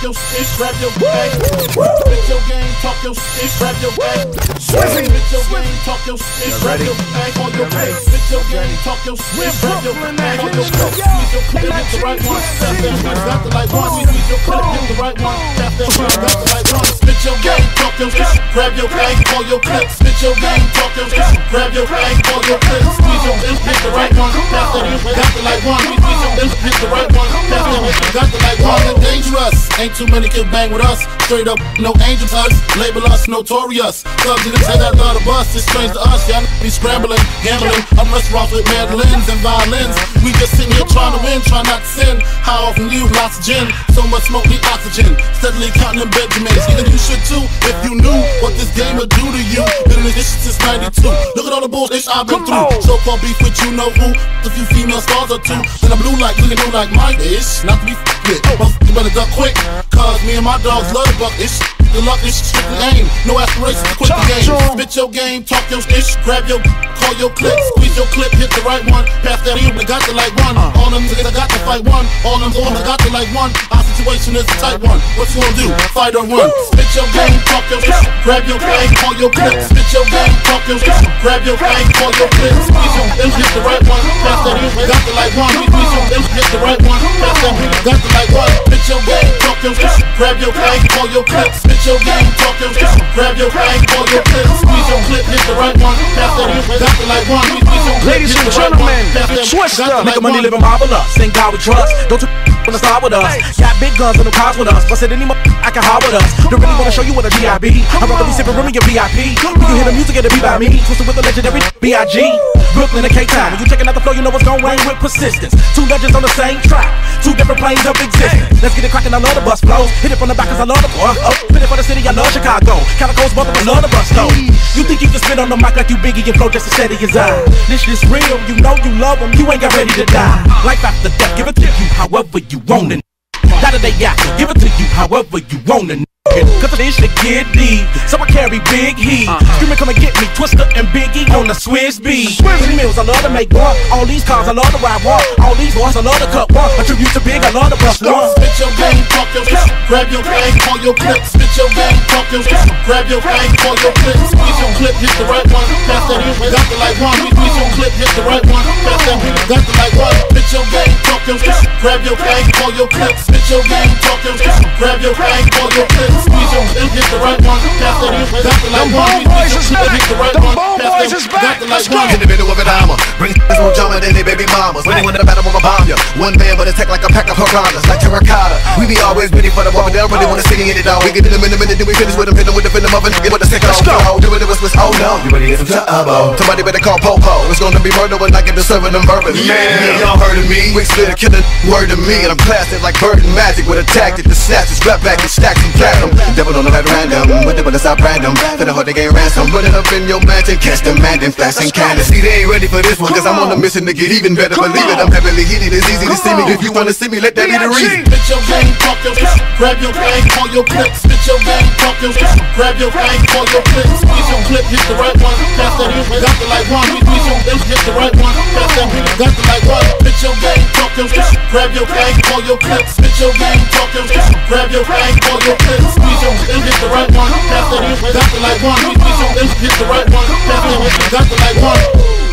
your shit, grab your bag. Spit your game, talk your shit, grab your bag. Spit your game, talk your shit, grab your bag. On your plate, spit your game, talk your shit, grab your bag. On your plate, squeeze your clip, hit the right one. Tap that one, got the like one. Squeeze your clip, hit the right one. Tap that one, got the like one. Spit your game, talk your shit, grab your bag. On your clip, spit your game, talk your shit, grab your bag. On your clip, squeeze your clip, hit the right one. Tap that one, got the like one. Squeeze your clip, hit the right one. Tap that one, got the like one. Dangerous, ain't too many can bang with us. Straight up, no angel touch. Label us notorious. Thugs in the say that love the bus. It's strange to us. Y'all be scrambling, gambling. I'm restaurants with mandolins and violins. We just sitting here trying to win, trying not to sin. How often you lots of gin? So much smoke, need oxygen. Steadily counting them Benjamins. Either you should too, if you knew what this game would do to you. Been in this shit since '92. Look at all the bullshit I've been through. So-called beef with you know who. A few female stars or two. Then I'm blue like, looking new like mine ish. Not to be with. You better duck quick. Cause me and my dogs love the buck ish. The luck is strictly aim. No aspirations to quit the game. Spit your game, talk your ish. Grab your, call your clip. Squeeze your clip, hit the right one. Pass that in, I got the like one. All them niggas I got to fight one. All them boys I got the like one. Our situation is a tight one. What you gonna do? Fight or run? Spit your game, talk your ish. Grab your bag, call your clip. Spit your game, talk your ish. Grab your bag, call your clip. Squeeze your clip, hit the right one. Pass that in, I got the like one. Squeeze your clip, hit the right one. Pass that in, I got the like one. Spit your game, talk your ish. Grab your bag, call your clip. Spit your game, talk your ish. Grab your bag, call your clip. Squeeze your clip, hit the right one. Pass that in, I got the like one. Ladies and gentlemen, Dorchester. Make money living marvelous. Thank God we trust. Don't you wanna start with us? Got big guns and no cars with us. Busted any I can hide with us. Don't really wanna show you what a GIB. I'd rather be sipping room and get VIP. We can hear the music and it be by me. Twisted with the legendary B.I.G. Brooklyn and K-Town. When you checking out the flow, you know what's gon' rain with persistence. Two legends on the same track. Two different planes of existence. Let's get it crackin', I love the bus flows. Hit it from the back cause I love the boy. Fit it for the city, I love Chicago. Kinda coast, both of us love the bus though. You think you can spit on the mic like you Biggie and flow just to steady his eye. This is real, you know you love him, you ain't got ready to die. Life after death, give it to you however you want it. That they got, give it to you however you want it. Cause this shit get deep, so I carry big heat. Screaming come and get me, Twister and Biggie on the Swiss beat. Many meals I love to make one. All these cars I love to ride one. All these boys I love to cut one. A tribute to Big, I love to bust one. Spit your game, talk your shit. Grab your bag, call your clip. Spit your game, talk your shit. Grab your bag, call your clip. Squeeze your clip, hit the right one. Pass that in, got the like one. Squeeze your clip, hit the right one. Pass that in, got the like one. Spit your game, talk your shit. Grab your bag, call your clip. Spit your game, talk your shit. Grab your bag, call your clip. Squeeze your clip, hit the right one. Pass that in, got the like one. Boys is back. The boys is back. Let's go. In the middle of a dama. Bring more drama than they baby mamas. When they want to battle, I'ma bomb ya. One man but attack like a pack of piranhas. Like terracotta. We be always ready for the war, but they don't really wanna see it all. We get in them in a minute, then we finish with them, hit them with the venom of a nigga with a sick. Let's go. Do it, oh no. You ready to get some trouble? Somebody better call Popo. It's gonna be murder when I get to serving them bourbon. Yeah, y'all heard of me. Wick split a killer, word to me. And I'm classic like bird and magic with a tactic to snatch his rap back and stack some platinum. Devil don't know that random. With it, but it's not random. For the whole they ain't ransom. Running up in your mansion, catch the man, then flashing cannons. See, they ain't ready for this one, cause I'm on a mission to get even better. Believe it, I'm heavily heated. It's easy to see me. If you wanna see me, let that be the reason. Spit your game, talk your shit. Grab your bag, call your clip. Spit your game, talk your shit. Grab your bag, call your clip. Squeeze your clip, hit the right one. Pass that in, got the like one. Squeeze your clip, hit the right one. Pass that in, got the like one. Spit your game, talk your shit. Grab your bag, call your clip. Spit your game, talk your shit. Grab your bag, call your clip. Squeeze your clip, hit the right one. Pass that in, got the like one. Squeeze your clip, hit the right one. Pass that in, got the like one.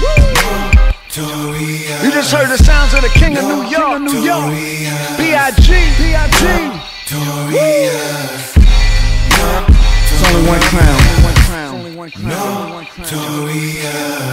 You just heard the sounds of the King of New York, B.I.G. It's only one crown.